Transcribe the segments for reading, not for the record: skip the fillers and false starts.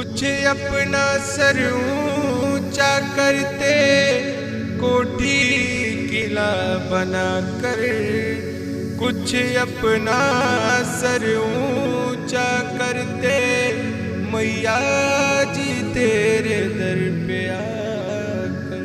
कुछ अपना सर ऊंचा करते, कोठी किला बना कर। कुछ अपना सर ऊंचा करते, मैया जी तेरे दर पे आकर।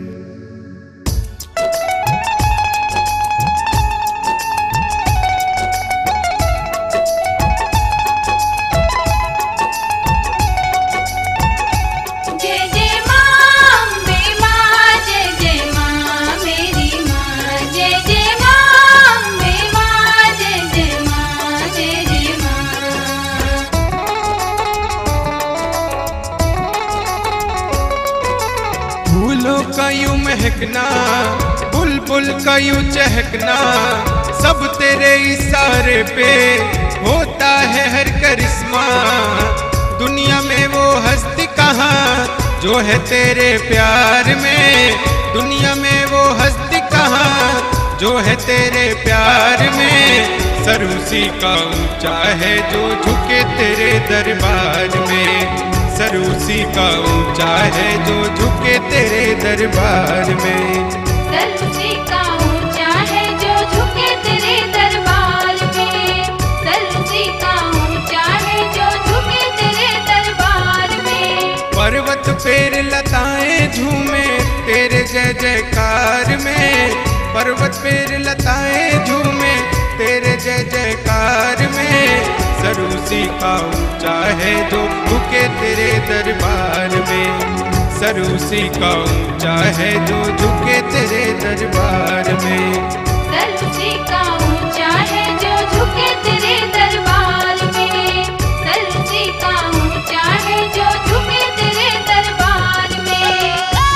फूलों का यूं महकना, बुलबुल का यूं चहकना, सब तेरे इशारे पे होता है हर करिश्मा। दुनिया में वो हस्ती कहाँ जो है तेरे प्यार में, दुनिया में वो हस्ती कहाँ जो है तेरे प्यार में। सर उसी का ऊंचा है जो झुके तेरे दरबार में, सर उसी का ऊंचा है जो झुके तेरे दरबार में। सर उसी का ऊंचा है जो झुके तेरे दरबार में, सर उसी का ऊंचा है जो झुके तेरे दरबार में। पर्वत पेड़ लताएं झूमे तेरे जय जयकार में, पर्वत पेड़ लताएं झूमे तेरे जय जयकार में। सर उसी का ऊंचा है जो झुके तेरे दरबार में, सर उसी का ऊंचा है जो झुके तेरे दरबार में। सर उसी का ऊंचा है जो झुके तेरे दरबार में, सर उसी का ऊंचा है जो झुके तेरे दरबार में।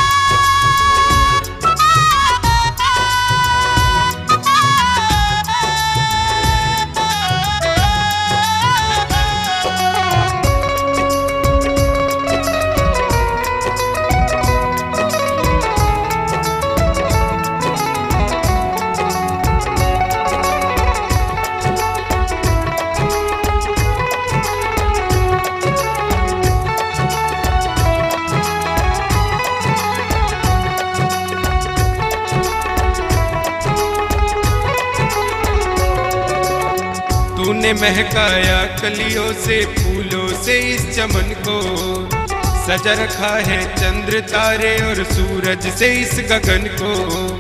तूने महकाया कलियों से फूलों से इस चमन को, सजा रखा है चंद्र तारे और सूरज से इस गगन को।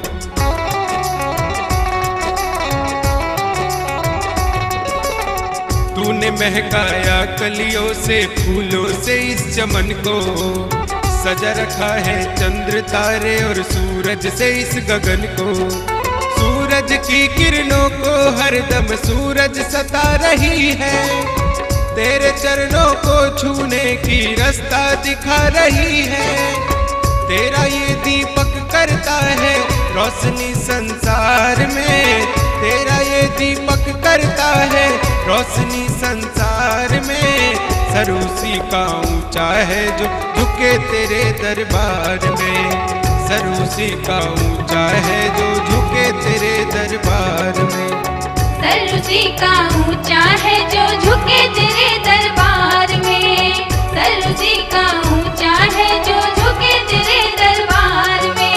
तूने महकाया कलियों से फूलों से इस चमन को, सजा रखा है चंद्र तारे और सूरज से इस गगन को। सूरज की किरणों को हरदम सूरज सता रही है, तेरे चरणों को छूने की रास्ता दिखा रही है। तेरा ये दीपक करता है रोशनी संसार में, तेरा ये दीपक करता है रोशनी संसार में। सर उसी का ऊंचा है जो झुके तेरे दरबार में, सर उसी का ऊंचा है जो झुके तेरे दरबार में। सर उसी का ऊंचा है जो झुके तेरे दरबार में, सर उसी का ऊंचा है जो झुके तेरे दरबार में।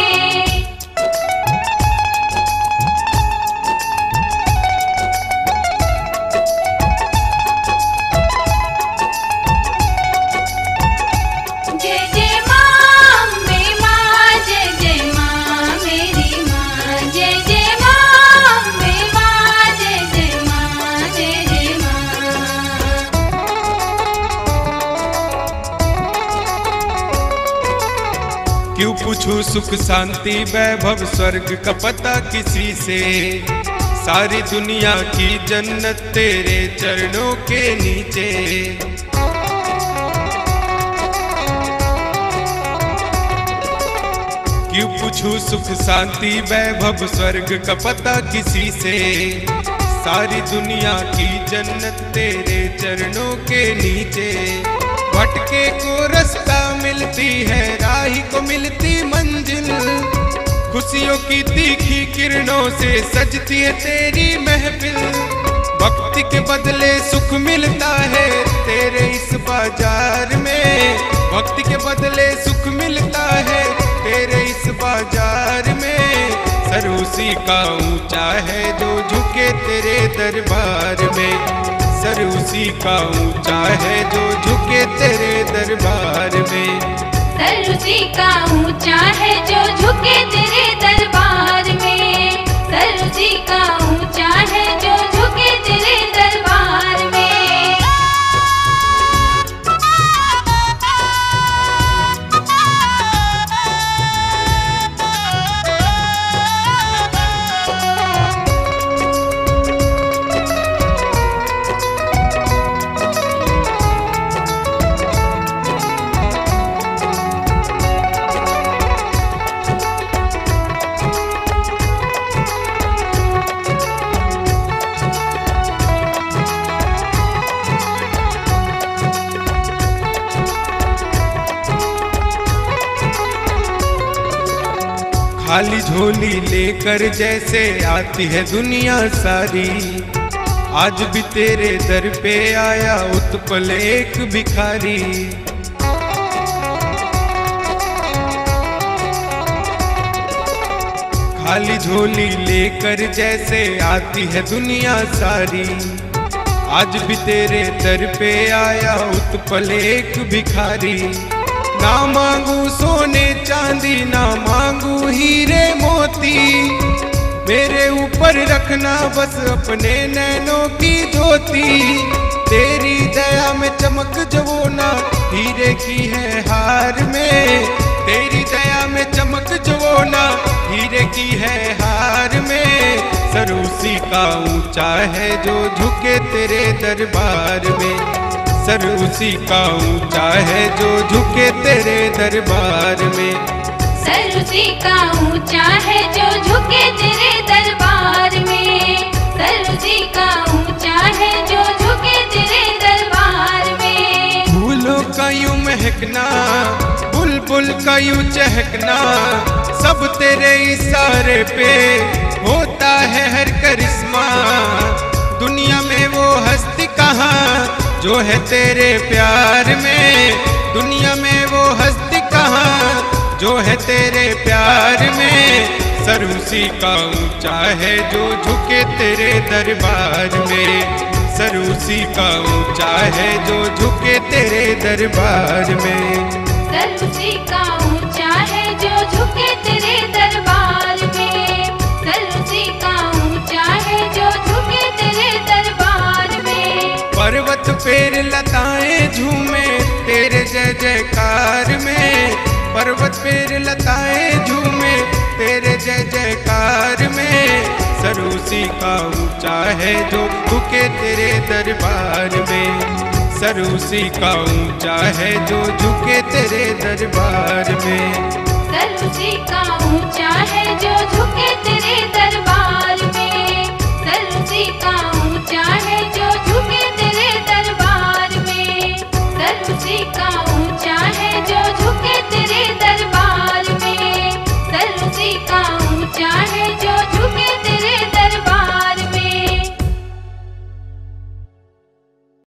जय जय मां अम्बे मां, जय जय मां मेरी मां, जय जय मां अम्बे मां, जय जय मां, जय जय मां। क्यों पूछूं सुख शांति वैभव स्वर्ग का पता किसी से, सारी दुनिया की जन्नत तेरे चरणों के नीचे। क्यों पूछूं सुख शांति वैभव स्वर्ग का पता किसी से, सारी दुनिया की जन्नत तेरे चरणों के नीचे। भटके को रास्ता मिलती है, राही को मिलती मंजिल, खुशियों की तीखी किरणों से सजती है तेरी महफिल। भक्ति के बदले सुख मिलता है तेरे इस बाजार में, वक्त के बदले सुख मिलता है तेरे इस बाजार में। सर उसी का ऊंचा है जो झुके तेरे दरबार में। सर उसी का ऊंचा है जो झुके तेरे दरबार में। सर उसी का ऊंचा है जो झुके तेरे दरबार में। सर उसी का ऊंचा है जो झुके तेरे दरबार में। खाली झोली लेकर जैसे आती है दुनिया सारी, आज भी तेरे दर पे आया उत्पल एक भिखारी। खाली झोली लेकर जैसे आती है दुनिया सारी, आज भी तेरे दर पे आया उत्पल एक भिखारी। ना मांगू सोने चांदी ना मांगू हीरे मोती, मेरे ऊपर रखना बस अपने नैनों की ज्योति। तेरी दया में चमक जो ना हीरे की है हार में। तेरी दया में चमक जो ना हीरे की है हार में। सर उसी का ऊंचा है जो झुके तेरे दरबार में। सर उसी का ऊंचा है जो झुके तेरे दरबार में। सर उसी का ऊंचा है जो झुके तेरे दरबार में। सर उसी का ऊंचा है जो झुके तेरे दरबार में। फूलों का यूं महकना बुलबुल का यूं चहकना, सब तेरे इशारे पे होता है हर करिश्मा। दुनिया में वो हस्ती कहाँ जो है तेरे प्यार में। दुनिया में वो हस्ती कहाँ जो है तेरे प्यार में। सर उसी का ऊंचा है जो झुके तेरे दरबार में। सर उसी का ऊंचा है जो झुके तेरे दरबार में। सर उसी का ऊंचा है जो झुके तेरे दरबार में। सर उसी का ऊंचा है जो झुके तेरे दरबार में। पर्वत पेड़ लताएं झूमे तेरे जय जयकार में। पर्वत पेड़ लताएं झूमे तेरे जय जयकार में। सर उसी का ऊंचा है जो झुके तेरे दरबार में। सर उसी का ऊंचा है जो झुके तेरे दरबार में। सर उसी का ऊंचा है जो